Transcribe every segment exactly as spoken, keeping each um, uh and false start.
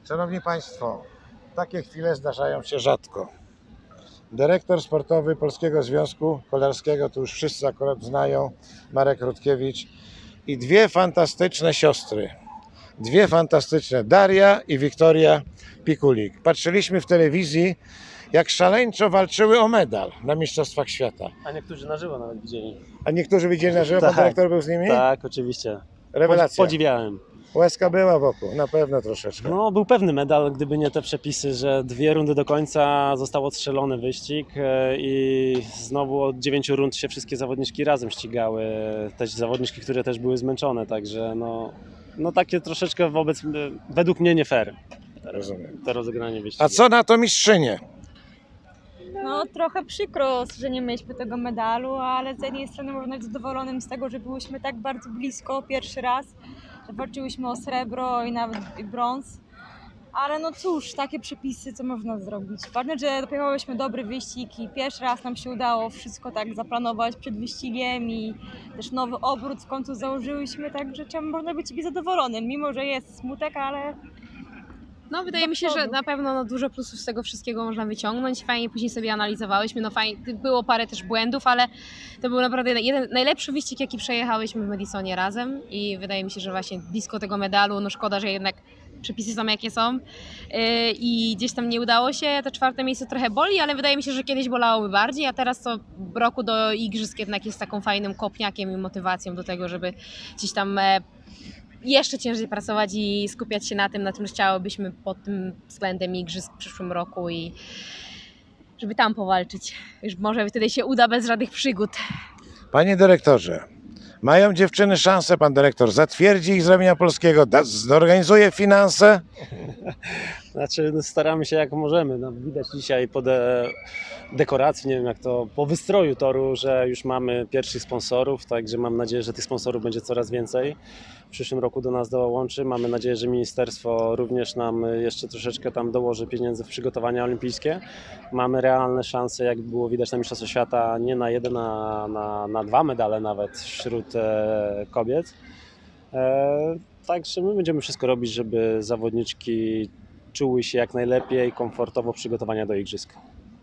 Szanowni Państwo, takie chwile zdarzają się rzadko. Dyrektor sportowy Polskiego Związku Kolarskiego, to już wszyscy akurat znają, Marek Rutkiewicz, i dwie fantastyczne siostry. Dwie fantastyczne, Daria i Wiktoria Pikulik. Patrzyliśmy w telewizji, jak szaleńczo walczyły o medal na Mistrzostwach Świata. A niektórzy na żywo nawet widzieli. A niektórzy widzieli na żywo, pan Tak, dyrektor był z nimi? Tak, oczywiście. Rewelacja. Podziwiałem. Łezka była wokół, na pewno troszeczkę. No, był pewny medal, gdyby nie te przepisy, że dwie rundy do końca został odstrzelony wyścig e, i znowu od dziewięciu rund się wszystkie zawodniczki razem ścigały. Też zawodniczki, które też były zmęczone, także no, no takie troszeczkę wobec, według mnie nie fair. Rozumiem. To rozegranie wyścigu. A co na to mistrzynie? No trochę przykro, że nie mieliśmy tego medalu, ale z jednej strony można być zadowolonym z tego, że byliśmy tak bardzo blisko pierwszy raz, że walczyłyśmy o srebro i nawet i brąz. Ale no cóż, takie przepisy, co można zrobić? Ważne, że dopierałyśmy dobry wyścig i pierwszy raz nam się udało wszystko tak zaplanować przed wyścigiem i też nowy obrót w końcu założyłyśmy, także trzeba można być zadowolonym, mimo że jest smutek, ale No wydaje mi się, że na pewno no, dużo plusów z tego wszystkiego można wyciągnąć. Fajnie później sobie analizowałyśmy, no fajnie, było parę też błędów, ale to był naprawdę jeden najlepszy wyścig, jaki przejechałyśmy w Madisonie razem i wydaje mi się, że właśnie blisko tego medalu, no szkoda, że jednak przepisy są jakie są yy, i gdzieś tam nie udało się, to czwarte miejsce trochę boli, ale wydaje mi się, że kiedyś bolałoby bardziej, a teraz to w roku do igrzysk jednak jest taką fajnym kopniakiem i motywacją do tego, żeby gdzieś tam e, jeszcze ciężej pracować i skupiać się na tym, na czym chciałybyśmy pod tym względem igrzysk w przyszłym roku i żeby tam powalczyć. Już może wtedy się uda bez żadnych przygód. Panie dyrektorze, mają dziewczyny szansę, pan dyrektor zatwierdzi ich z ramienia polskiego, da, zorganizuje finanse? Znaczy, no, staramy się jak możemy. No, widać dzisiaj po de dekoracji, nie wiem jak to, po wystroju toru, że już mamy pierwszych sponsorów, także mam nadzieję, że tych sponsorów będzie coraz więcej. W przyszłym roku do nas dołączy. Mamy nadzieję, że ministerstwo również nam jeszcze troszeczkę tam dołoży pieniędzy w przygotowania olimpijskie. Mamy realne szanse, jak było widać na Mistrzostwach Świata, nie na jeden, a na, na dwa medale nawet wśród e, kobiet. E, także my będziemy wszystko robić, żeby zawodniczki czuły się jak najlepiej, komfortowo przygotowania do igrzysk.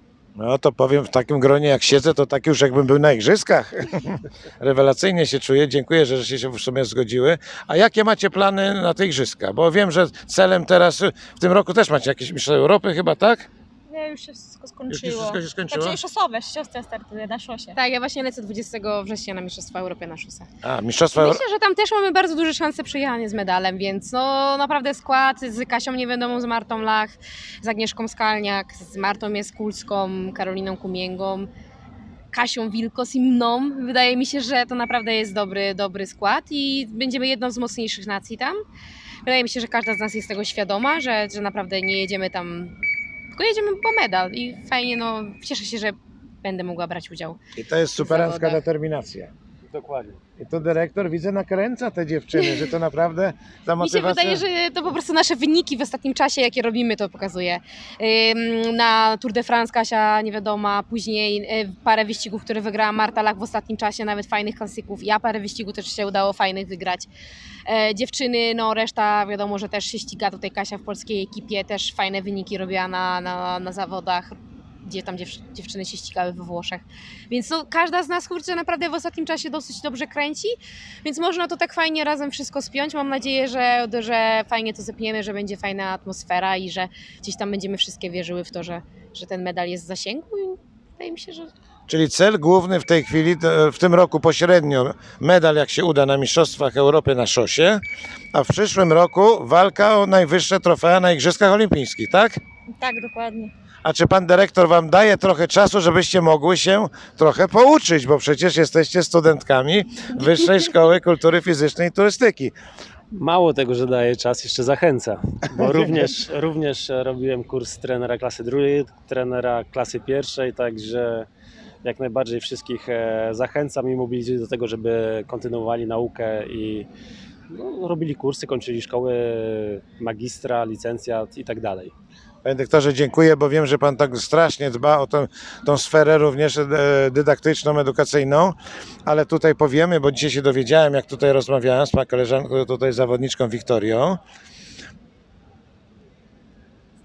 No to powiem, w takim gronie jak siedzę, to tak już jakbym był na igrzyskach. Rewelacyjnie się czuję, dziękuję, że się w sumie zgodziły. A jakie macie plany na te igrzyska? Bo wiem, że celem teraz, w tym roku też macie jakieś Mistrzostwa Europy chyba, tak? nie, już się wszystko skończyło. Już wszystko się skończyło? Znaczy szosowe, siostra startuje na szosie. Tak, ja właśnie lecę dwudziestego września na Mistrzostwa Europy na szosach. A, Mistrzostwa Europy. Myślę, że tam też mamy bardzo duże szanse przyjechania z medalem, więc no naprawdę skład z Kasią Niewiadomą, z Martą Lach, z Agnieszką Skalniak, z Martą Jaskulską, Karoliną Kumięgą, Kasią Wilkos i mną. Wydaje mi się, że to naprawdę jest dobry, dobry skład i będziemy jedną z mocniejszych nacji tam. Wydaje mi się, że każda z nas jest tego świadoma, że, że naprawdę nie jedziemy tam, tylko jedziemy po medal i fajnie, no cieszę się, że będę mogła brać udział. I to jest superancka zawodach. determinacja. Dokładnie. I tu dyrektor, widzę, nakręca te dziewczyny, że to naprawdę ta Mi się motywacja... wydaje, że to po prostu nasze wyniki w ostatnim czasie, jakie robimy, to pokazuje. Ym, Na Tour de France Kasia Niewiadoma, później y, parę wyścigów, które wygrała Marta Lach w ostatnim czasie, nawet fajnych klasyków. Ja parę wyścigów też się udało fajnych wygrać. E, Dziewczyny, no reszta wiadomo, że też się ściga. Tutaj Kasia w polskiej ekipie też fajne wyniki robiła na, na, na zawodach, gdzie tam dziew dziewczyny się ścigały we Włoszech. Więc no, każda z nas, kurczę, naprawdę w ostatnim czasie dosyć dobrze kręci, więc można to tak fajnie razem wszystko spiąć. Mam nadzieję, że, że fajnie to zepniemy, że będzie fajna atmosfera i że gdzieś tam będziemy wszystkie wierzyły w to, że, że ten medal jest w zasięgu i wydaje mi się, że... Czyli cel główny w tej chwili, to w tym roku pośrednio medal, jak się uda, na Mistrzostwach Europy na szosie, a w przyszłym roku walka o najwyższe trofea na Igrzyskach Olimpijskich, tak? Tak, dokładnie. A czy pan dyrektor wam daje trochę czasu, żebyście mogły się trochę pouczyć, bo przecież jesteście studentkami Wyższej Szkoły Kultury Fizycznej i Turystyki. Mało tego, że daje czas, jeszcze zachęca, bo również, również robiłem kurs trenera klasy drugiej, trenera klasy pierwszej, także jak najbardziej wszystkich e, zachęcam i mobilizuję do tego, żeby kontynuowali naukę i no, robili kursy, kończyli szkoły magistra, licencjat i tak dalej. Panie doktorze, dziękuję, bo wiem, że pan tak strasznie dba o tą, tą sferę również e, dydaktyczną, edukacyjną, ale tutaj powiemy, bo dzisiaj się dowiedziałem, jak tutaj rozmawiałem z panem koleżanką, tutaj zawodniczką Wiktorią.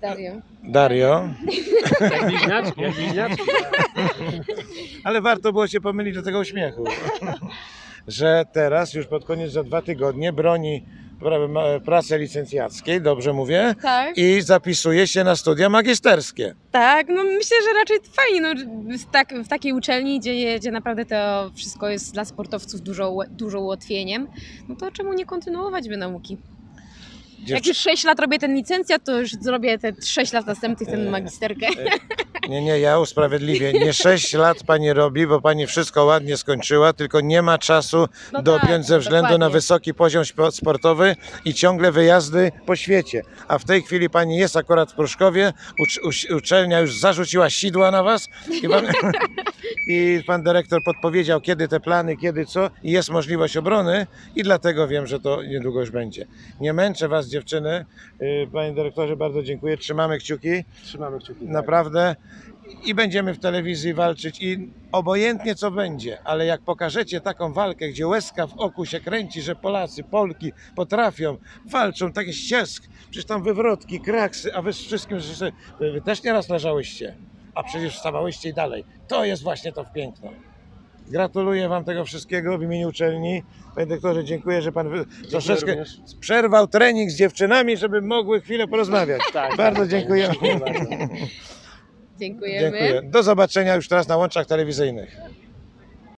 Dario. Dario. Jak bliźniaczki, jak bliźniaczki. Ale warto było się pomylić do tego uśmiechu. Że teraz, już pod koniec za dwa tygodnie, broni pra- ma- pracy licencjackiej, dobrze mówię, Tak. i zapisuje się na studia magisterskie. Tak, no myślę, że raczej fajnie, no, w, tak, w takiej uczelni, gdzie, gdzie naprawdę to wszystko jest dla sportowców dużo, ue- dużo ułatwieniem, no to czemu nie kontynuować by nauki? Jak Dziewczy- już sześć lat robię ten licencjat, to już zrobię te sześć lat następnych ten magisterkę. Nie, nie, ja usprawiedliwię. Nie sześć lat pani robi, bo pani wszystko ładnie skończyła, tylko nie ma czasu No dopiąć tak, ze względu na dokładnie. wysoki poziom spo- sportowy i ciągle wyjazdy po świecie. A w tej chwili pani jest akurat w Pruszkowie, ucz, uś- uczelnia już zarzuciła sidła na was i pan, i pan dyrektor podpowiedział, kiedy te plany, kiedy co, i jest możliwość obrony i dlatego wiem, że to niedługo już będzie. Nie męczę was, dziewczyny. Yy, Panie dyrektorze, bardzo dziękuję. Trzymamy kciuki. Trzymamy kciuki. tak. Naprawdę. I będziemy w telewizji walczyć i obojętnie co będzie, ale jak pokażecie taką walkę, gdzie łezka w oku się kręci, że Polacy, Polki potrafią, walczą, taki ściesk, przecież tam wywrotki, kraksy, a wy z wszystkim, że się- wy, wy też nieraz leżałyście, a przecież wstawałyście i dalej. To jest właśnie to piękno. Gratuluję wam tego wszystkiego w imieniu uczelni. Panie dyrektorze, dziękuję, że pan wy- troszeczkę również. przerwał trening z dziewczynami, żeby mogły chwilę porozmawiać. Tak, Bardzo tak, dziękuję. Dziękuję bardzo. Dziękujemy. Dziękuję. Do zobaczenia już teraz na łączach telewizyjnych.